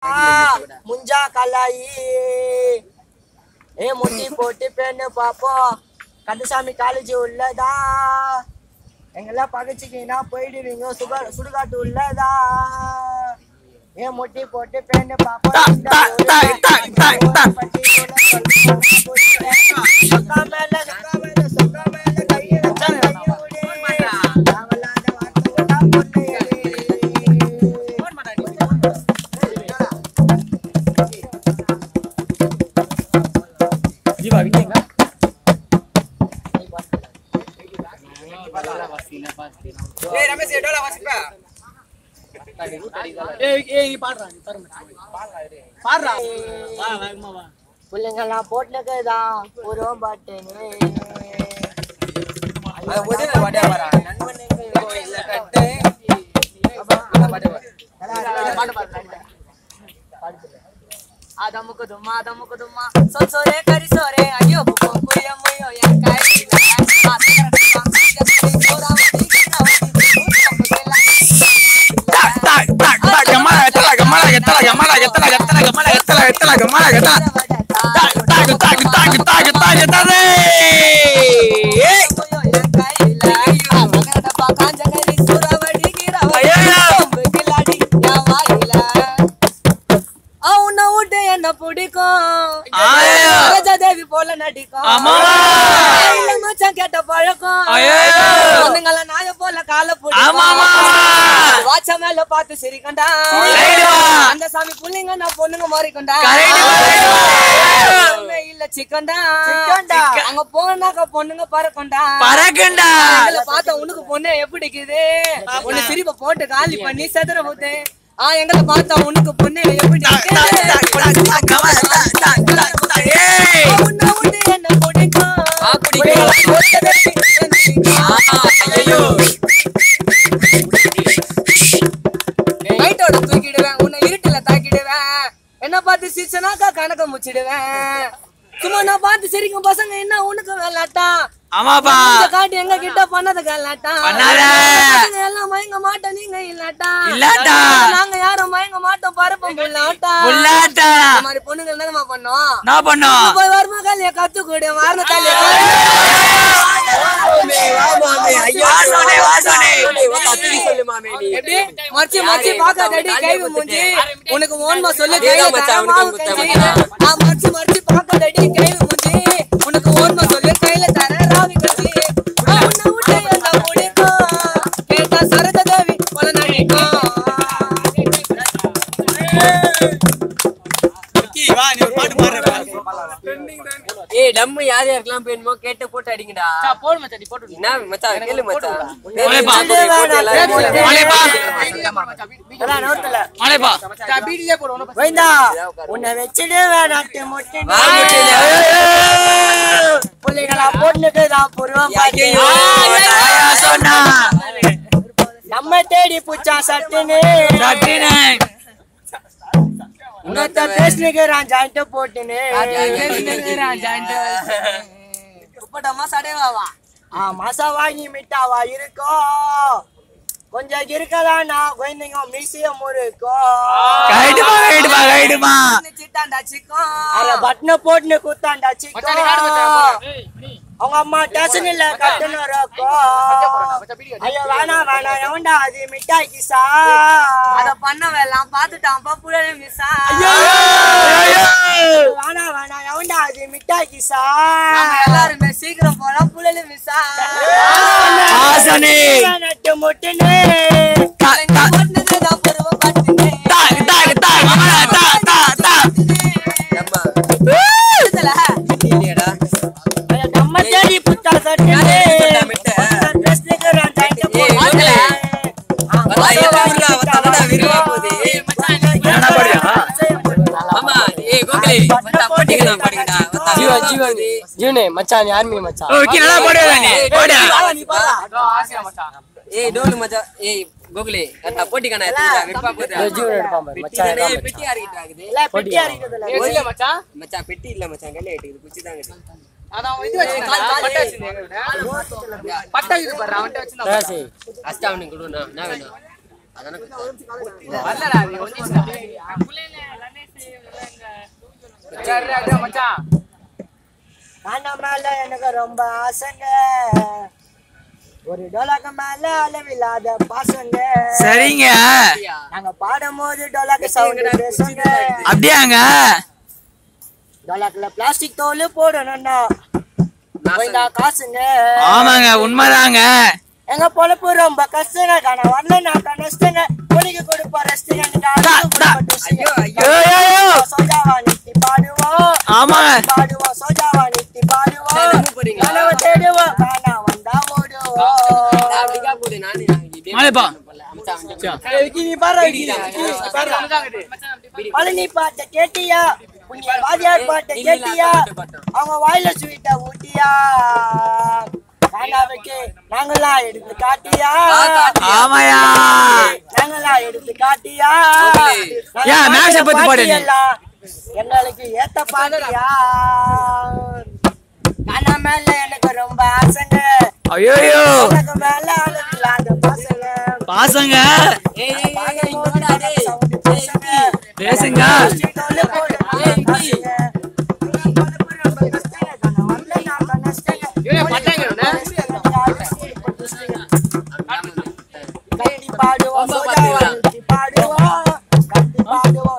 முஞ்சா கலாயி முட்டி போட்டு பெண்ணு பாப்போம் கந்தசாமி காலேஜ் உள்ளதா எங்கெல்லாம் பகச்சிக்கினா போயிடுவீங்க சுடுகாட்டு உள்ளதா முட்டி போட்டு பெண்ணு பாப்போம் பிள்ளைங்கெல்லாம் போட்டுதான் பூர்வம் பாட்டேன்னு அதமுக்கு தும்மா சோரே கரி சோரே ஐயோ புரிய முயோ என் கை என்ன பிடிக்கும் தேவி போல நடிக்கும் மச்சான் கேட்ட பழக்கம் நாய போல கால பிடிக்கும் வாட்ச மேல பார்த்து சிரிக்கண்டா அந்த சாமி புள்ளிங்க நான் பொண்ணுங்க மாறிக்கண்டா இல்ல சிக்கண்டா அங்க போனாக்க பொண்ணுங்க பறக்கண்டா பார்த்தா உனக்கு பொண்ணு எப்படிக்குது ஒண்ணு சிரிப்ப போட்டு காலி பண்ணி செதற போது எங்களை பார்த்தா உனக்கு பொண்ணு எப்படி என்ன பிடிக்கும் லைட்டோட தூக்கிடுவேன் உன்னை இருட்டுல தாக்கிடுவேன் என்ன பார்த்து சிரிச்சனாக்கா கணக்க முச்சிடுவேன் சும்மா நான் பார்த்து சிரிக்கும் பசங்க என்ன உனக்கு விளாட்டா காட்டி எங்க கிட்ட பண்ணது கலாட்டா எல்லாம் மயங்க மாட்டோம் நீங்க இல்லாட்டா நாங்க யாரும் மயங்க மாட்டோம் பரப்போம் புல்லாட்டா மாதிரி பொண்ணுங்க என்னமா பண்ணோம் போய் வருமா காலிய கத்து கூட வார்ந்த காலிய மச்சி மச்சி பாக்காதடி கைவு மூஞ்சி உனக்கு ஓன்மா சொல்லு மச்சி மச்சி பாக்காதடி கைவு மூஞ்சி உனக்கு ஓன்மா சொல்லு கையில தர ராவி கட்சி உன்னை விட்டு என்ன பிடிக்கும் கேட்டா சரத தேவி போல நடிக்கும் நம்ம யார் யாருக்கெல்லாம் வேணுமோ கேட்டு போட்டு அடிங்கடா போடு மச்சான் நீ போட்டு என்ன மச்சான் கேளு மச்சான் உன்னை வச்சுடு வேணாட்டு முட்டு பிள்ளைகளா பொண்ணுக்குதான் பூர்வம் நம்ம தேடி பூச்சா சட்டுன்னு உனத்த பேசுனுக்குறான் ஜாயிண்ட் போட்டுன்னு மாசா வாங்கி மிட்டாவா இருக்கோம் கொஞ்சம் இருக்கதானா குழந்தைங்க மியூசியம் இருக்கும் பட்டனை போட்டுன்னு கூத்தாண்டா சிக்கோ அவங்க அம்மா டேஷன் இல்ல கட்டுன்னு ஐயோ வேணா எவன்டா அது மிட்டாய் கிசா அத பண்ண வேலாம் பாத்துட்டான் புள்ளே மிஸ்ஸா வேணா எவன்டா அது மிட்டாய் கிசா எல்லாருமே சீக்கிரம் போலாம் புள்ளே மிஸ்ஸா நட்டு முட்டுன்னு நம்ம தேடி புத்தா சட்டு மச்சான் ஆர்மி மச்சான் டோலு மச்சான் கோகுலே போட்டிக்கான மச்சான் பெட்டி இல்ல மச்சான் கையில ஏட்டுது குச்சி தான் பட்டாக்குது பாரு அவன்கிட்ட வச்சு அஸ்டா அவனுக்கு கொடுனா என்ன வேணும் அதான காண மேல எனக்கு ரொம்ப ஆசைங்க ஒரு டோலாக்கு மேல அளவில்லாத பாசங்க சரிங்க நாங்க பாடும் போது டோலாக்கு சவுண்ட் பேசுங்க அப்படியாங்க டோலாக்குல பிளாஸ்டிக் தோல் போடணும்னா காசுங்க ஆமாங்க உண்மைதாங்க எங்க பொழப்பு ரொம்ப கஷ்டங்க காண வரல நான் கஷ்டங்க பொலிக்கு கொடுப்பா ரெஸ்டுங்க சோஜாவா நித்தி பாடுவோம் ஆமாங்க பாடுவோம் சோஜாவா நித்தி பாடுவோம் கனவை தேடுவோம் காணா வந்தா பழனி பாட்ட கேட்டியா புண்ணிய வாதியார் பாட்ட கேட்டியா அவங்க வாயில ஸ்வீட்டை ஊட்டியா காணாவுக்கு நாங்கெல்லாம் எடுத்து காட்டியா ஆமாயா நாங்கெல்லாம் எடுத்து காட்டியா எங்களுக்கு ஏத்த பாட்டியா காணா மேல எனக்கு ரொம்ப ஆசைங்க ஐயோ மேல அளவில்லாத பாசங்க பாசங்க பேசுங்க பாடுவோம்